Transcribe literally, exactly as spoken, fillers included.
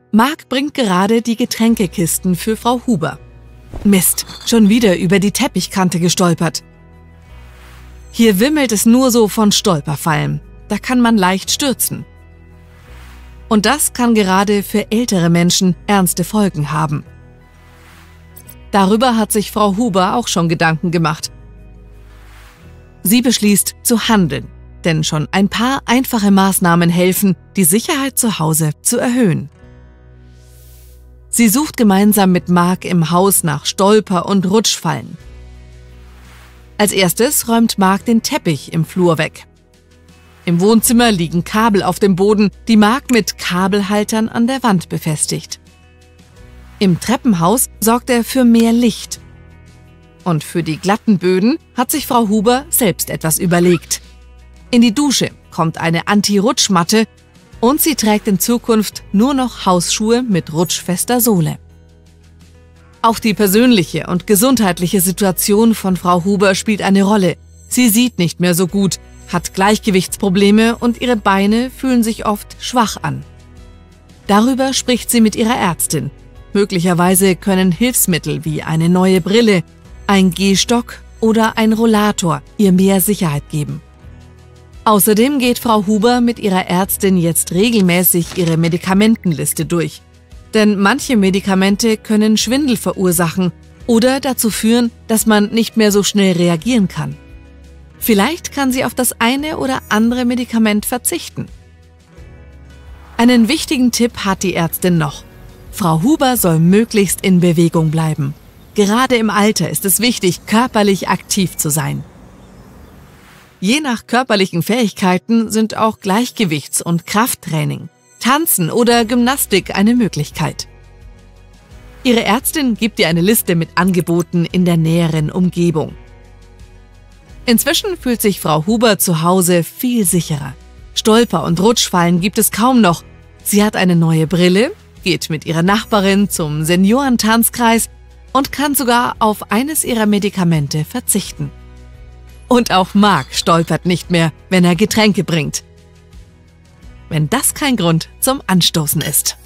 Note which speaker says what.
Speaker 1: Marc bringt gerade die Getränkekisten für Frau Huber. Mist, schon wieder über die Teppichkante gestolpert. Hier wimmelt es nur so von Stolperfallen. Da kann man leicht stürzen. Und das kann gerade für ältere Menschen ernste Folgen haben. Darüber hat sich Frau Huber auch schon Gedanken gemacht. Sie beschließt zu handeln, denn schon ein paar einfache Maßnahmen helfen, die Sicherheit zu Hause zu erhöhen. Sie sucht gemeinsam mit Marc im Haus nach Stolper- und Rutschfallen. Als erstes räumt Marc den Teppich im Flur weg. Im Wohnzimmer liegen Kabel auf dem Boden, die Marc mit Kabelhaltern an der Wand befestigt. Im Treppenhaus sorgt er für mehr Licht. Und für die glatten Böden hat sich Frau Huber selbst etwas überlegt. In die Dusche kommt eine Anti-Rutschmatte und sie trägt in Zukunft nur noch Hausschuhe mit rutschfester Sohle. Auch die persönliche und gesundheitliche Situation von Frau Huber spielt eine Rolle. Sie sieht nicht mehr so gut, hat Gleichgewichtsprobleme und ihre Beine fühlen sich oft schwach an. Darüber spricht sie mit ihrer Ärztin. Möglicherweise können Hilfsmittel wie eine neue Brille, ein Gehstock oder ein Rollator ihr mehr Sicherheit geben. Außerdem geht Frau Huber mit ihrer Ärztin jetzt regelmäßig ihre Medikamentenliste durch. Denn manche Medikamente können Schwindel verursachen oder dazu führen, dass man nicht mehr so schnell reagieren kann. Vielleicht kann sie auf das eine oder andere Medikament verzichten. Einen wichtigen Tipp hat die Ärztin noch. Frau Huber soll möglichst in Bewegung bleiben. Gerade im Alter ist es wichtig, körperlich aktiv zu sein. Je nach körperlichen Fähigkeiten sind auch Gleichgewichts- und Krafttraining, Tanzen oder Gymnastik eine Möglichkeit. Ihre Ärztin gibt ihr eine Liste mit Angeboten in der näheren Umgebung. Inzwischen fühlt sich Frau Huber zu Hause viel sicherer. Stolper- und Rutschfallen gibt es kaum noch. Sie hat eine neue Brille, geht mit ihrer Nachbarin zum Seniorentanzkreis und kann sogar auf eines ihrer Medikamente verzichten. Und auch Marc stolpert nicht mehr, wenn er Getränke bringt. Wenn das kein Grund zum Anstoßen ist.